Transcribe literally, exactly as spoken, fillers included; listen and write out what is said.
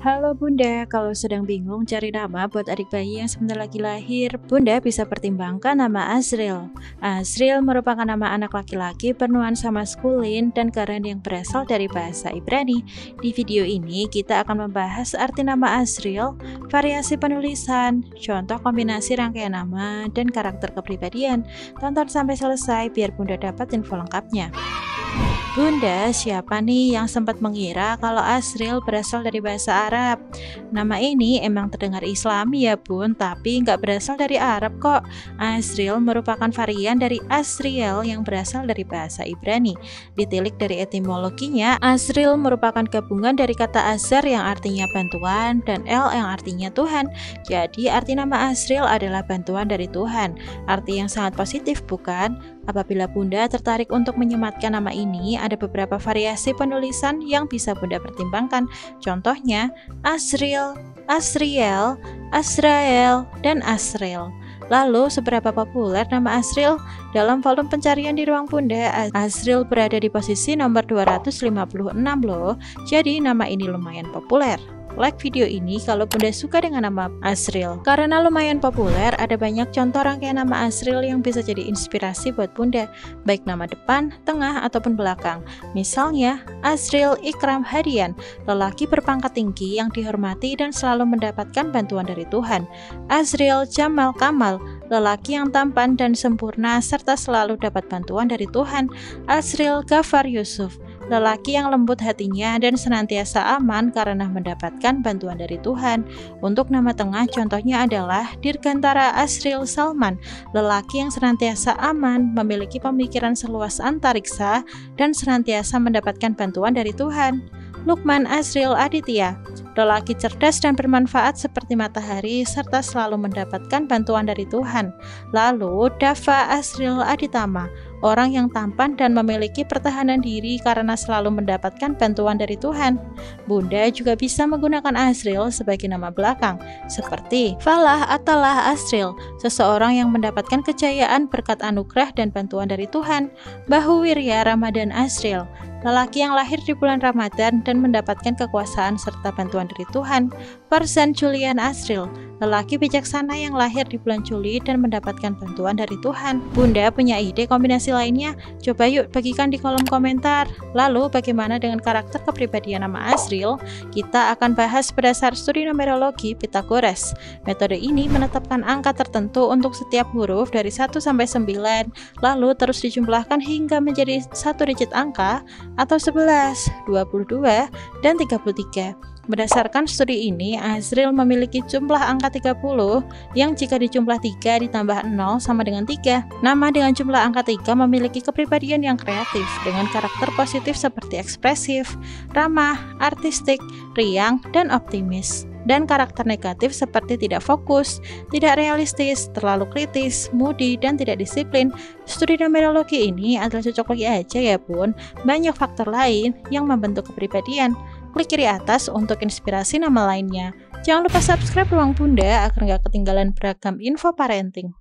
Halo Bunda, kalau sedang bingung cari nama buat adik bayi yang sebentar lagi lahir, Bunda bisa pertimbangkan nama Azril. Azril merupakan nama anak laki-laki bernuansa maskulin dan keren yang berasal dari bahasa Ibrani. Di video ini kita akan membahas arti nama Azril, variasi penulisan, contoh kombinasi rangkaian nama, dan karakter kepribadian. Tonton sampai selesai biar Bunda dapat info lengkapnya. Bunda, siapa nih yang sempat mengira kalau Azril berasal dari bahasa Arab? Nama ini emang terdengar Islami ya bun, tapi nggak berasal dari Arab kok. Azril merupakan varian dari Asriel yang berasal dari bahasa Ibrani. Ditilik dari etimologinya, Azril merupakan gabungan dari kata Azar yang artinya bantuan dan El yang artinya Tuhan. Jadi arti nama Azril adalah bantuan dari Tuhan. Arti yang sangat positif bukan? Apabila Bunda tertarik untuk menyematkan nama ini, ada beberapa variasi penulisan yang bisa Bunda pertimbangkan. Contohnya, Azril, Asriel, Azrael, dan Asril. Lalu, seberapa populer nama Azril? Dalam volume pencarian di ruang Bunda, Azril berada di posisi nomor dua ratus lima puluh enam loh. Jadi, nama ini lumayan populer. Like video ini kalau Bunda suka dengan nama Azril. Karena lumayan populer, ada banyak contoh rangkaian nama Azril yang bisa jadi inspirasi buat Bunda, baik nama depan, tengah, ataupun belakang. Misalnya, Azril Ikram Hadian, lelaki berpangkat tinggi yang dihormati dan selalu mendapatkan bantuan dari Tuhan. Azril Jamal Kamal, lelaki yang tampan dan sempurna serta selalu dapat bantuan dari Tuhan. Azril Ghafar Yusuf, lelaki yang lembut hatinya dan senantiasa aman karena mendapatkan bantuan dari Tuhan. Untuk nama tengah contohnya adalah Dirgantara Azril Salman, lelaki yang senantiasa aman, memiliki pemikiran seluas antariksa, dan senantiasa mendapatkan bantuan dari Tuhan. Lukman Azril Aditya, lelaki cerdas dan bermanfaat seperti matahari serta selalu mendapatkan bantuan dari Tuhan. Lalu Dava Azril Aditama, orang yang tampan dan memiliki pertahanan diri karena selalu mendapatkan bantuan dari Tuhan. Bunda juga bisa menggunakan Azril sebagai nama belakang, seperti Falah Atalah Azril, seseorang yang mendapatkan kejayaan berkat anugerah dan bantuan dari Tuhan. Bahuwirya Ramadan Azril, lelaki yang lahir di bulan Ramadan dan mendapatkan kekuasaan serta bantuan dari Tuhan. Farzan Julian Azril, lelaki bijaksana yang lahir di bulan Juli dan mendapatkan bantuan dari Tuhan. Bunda punya ide kombinasi lainnya? Coba yuk bagikan di kolom komentar. Lalu bagaimana dengan karakter kepribadian nama Azril? Kita akan bahas berdasar studi numerologi Pythagoras. Metode ini menetapkan angka tertentu untuk setiap huruf dari satu sampai sembilan, lalu terus dijumlahkan hingga menjadi satu digit angka atau sebelas, dua puluh dua, dan tiga puluh tiga. Berdasarkan studi ini, Azril memiliki jumlah angka tiga puluh, yang jika dijumlah tiga ditambah nol sama dengan tiga. Nama dengan jumlah angka tiga memiliki kepribadian yang kreatif, dengan karakter positif seperti ekspresif, ramah, artistik, riang, dan optimis. Dan karakter negatif seperti tidak fokus, tidak realistis, terlalu kritis, moody, dan tidak disiplin. Studi numerologi ini adalah cocok lagi aja ya bun, banyak faktor lain yang membentuk kepribadian. Klik kiri atas untuk inspirasi nama lainnya. Jangan lupa subscribe Ruang Bunda agar gak ketinggalan beragam info parenting.